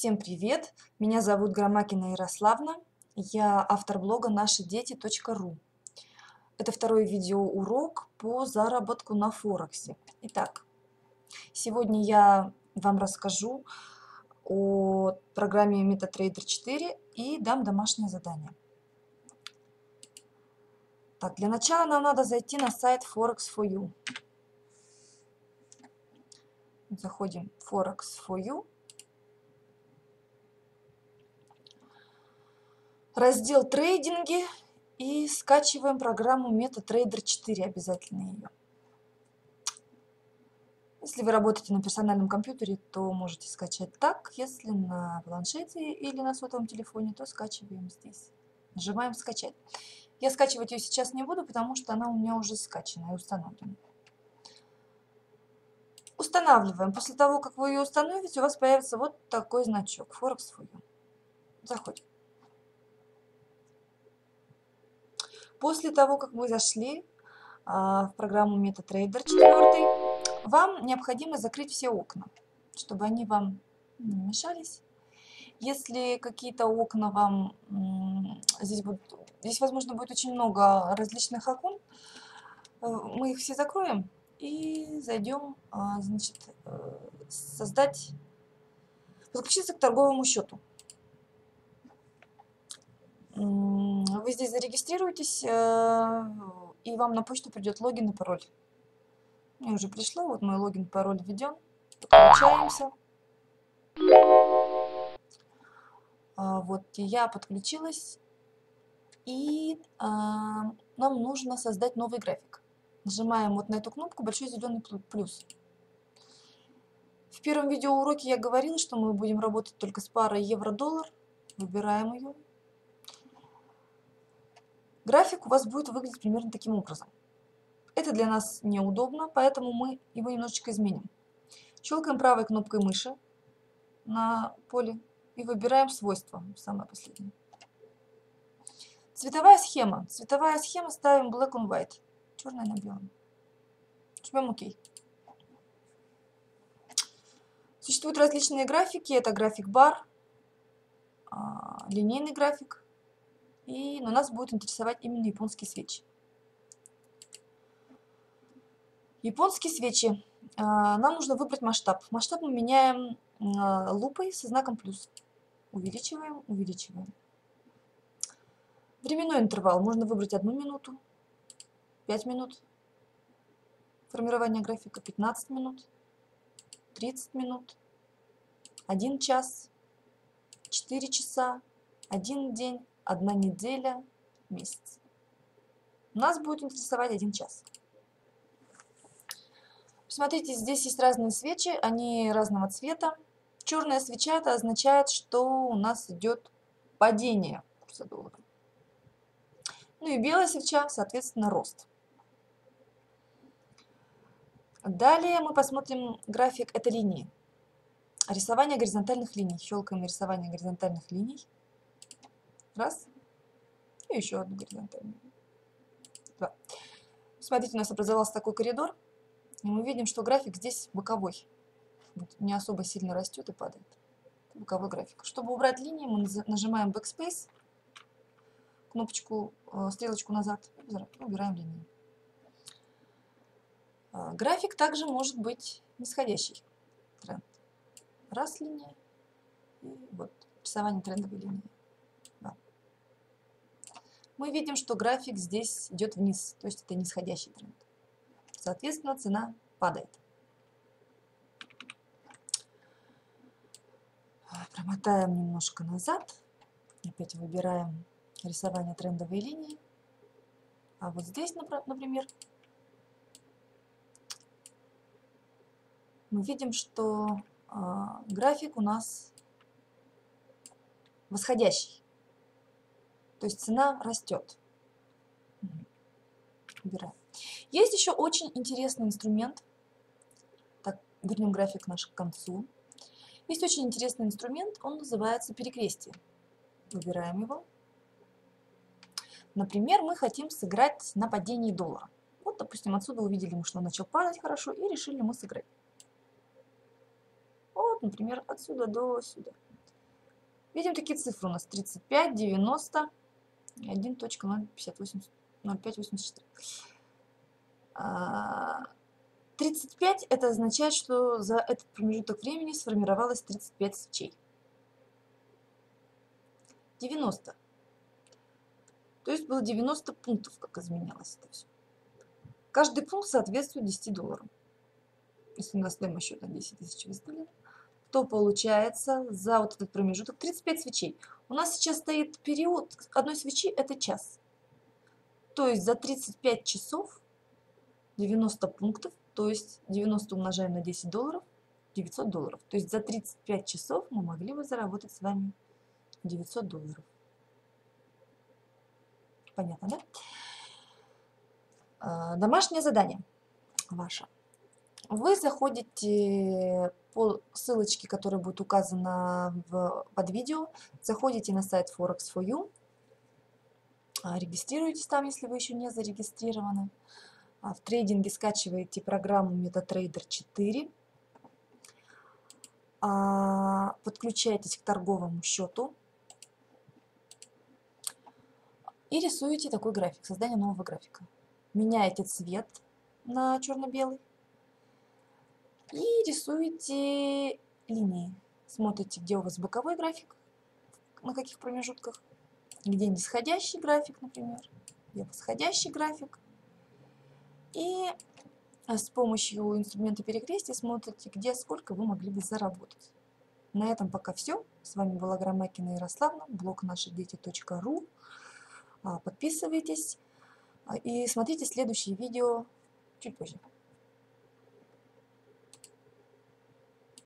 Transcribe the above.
Всем привет! Меня зовут Громакина Ярославна. Я автор блога нашидети.ру. Это второй видеоурок по заработку на Форексе. Итак, сегодня я вам расскажу о программе MetaTrader 4 и дам домашнее задание. Так, для начала нам надо зайти на сайт Forex4U. Заходим в Forex4U. Раздел «Трейдинги» и скачиваем программу MetaTrader 4, обязательно ее. Если вы работаете на персональном компьютере, то можете скачать так. Если на планшете или на сотовом телефоне, то скачиваем здесь. Нажимаем «Скачать». Я скачивать ее сейчас не буду, потому что она у меня уже скачана и установлена. Устанавливаем. После того, как вы ее установите, у вас появится вот такой значок Forex4U. Заходим. После того, как вы зашли в программу MetaTrader 4, вам необходимо закрыть все окна, чтобы они вам не мешались. Если какие-то окна вам... Здесь, возможно, будет очень много различных окон. Мы их все закроем и зайдем, значит, подключиться к торговому счету. Вы здесь зарегистрируетесь, и вам на почту придет логин и пароль. Мне уже пришло, вот мой логин, пароль введен. Подключаемся. Вот я подключилась, и нам нужно создать новый график. Нажимаем вот на эту кнопку, большой зеленый плюс. В первом видеоуроке я говорила, что мы будем работать только с парой евро-доллар. Выбираем ее. График у вас будет выглядеть примерно таким образом. Это для нас неудобно, поэтому мы его немножечко изменим. Щелкаем правой кнопкой мыши на поле и выбираем свойства, самое последнее. Цветовая схема. Цветовая схема ставим black on white, черное на белом. Жмем ОК. Существуют различные графики. Это график бар, линейный график. Но нас будет интересовать именно японские свечи. Японские свечи. Нам нужно выбрать масштаб. Масштаб мы меняем лупой со знаком плюс. Увеличиваем, увеличиваем. Временной интервал. Можно выбрать 1 минуту, 5 минут. Формирование графика 15 минут, 30 минут, 1 час, 4 часа, 1 день, 1 неделя, месяц. Нас будет интересовать 1 час. Смотрите, здесь есть разные свечи, они разного цвета. Черная свеча — это означает, что у нас идет падение курса доллара. Ну и белая свеча, соответственно, рост. Далее мы посмотрим график этой линии. Рисование горизонтальных линий. Щелкаем рисование горизонтальных линий. Раз. И еще одну горизонтальную. Два. Смотрите, у нас образовался такой коридор. И мы видим, что график здесь боковой. Не особо сильно растет и падает. Это боковой график. Чтобы убрать линии, мы нажимаем Backspace, кнопочку, стрелочку назад, и убираем линии. График также может быть нисходящий тренд. Раз линия, и вот рисование трендовой линии. Да. Мы видим, что график здесь идет вниз, то есть это нисходящий тренд. Соответственно, цена падает. Промотаем немножко назад. Опять выбираем рисование трендовой линии. А вот здесь, например, мы видим, что график у нас восходящий. То есть цена растет. Убираем. Есть еще очень интересный инструмент. Так, вернем график наш к концу. Есть очень интересный инструмент, он называется перекрестие. Выбираем его. Например, мы хотим сыграть на падении доллара. Вот, допустим, отсюда увидели мы, что он начал падать хорошо, и решили мы сыграть. Вот, например, отсюда до сюда. Видим такие цифры у нас 35, 90 и 1.0584. 35 это означает, что за этот промежуток времени сформировалось 35 свечей. 90. То есть было 90 пунктов, как изменялось это все. Каждый пункт соответствует 10 долларам. Если у нас стоимость счета 10 тысяч выставлена, то получается за вот этот промежуток 35 свечей. У нас сейчас стоит период одной свечи, это час. То есть за 35 часов 90 пунктов, то есть 90 умножаем на 10 долларов, 900 долларов. То есть за 35 часов мы могли бы заработать с вами 900 долларов. Понятно, да? Домашнее задание ваше. Вы заходите по ссылочке, которая будет указана под видео, заходите на сайт Forex4U, регистрируйтесь там, если вы еще не зарегистрированы. В трейдинге скачиваете программу MetaTrader 4, подключаетесь к торговому счету и рисуете такой график, создание нового графика. Меняете цвет на черно-белый и рисуете линии. Смотрите, где у вас боковой график, на каких промежутках, где нисходящий график, например, где восходящий график. И с помощью инструмента перекрестия смотрите, где сколько вы могли бы заработать. На этом пока все. С вами была Громакина Ярославна, блог нашидети.ру. Подписывайтесь и смотрите следующие видео чуть позже.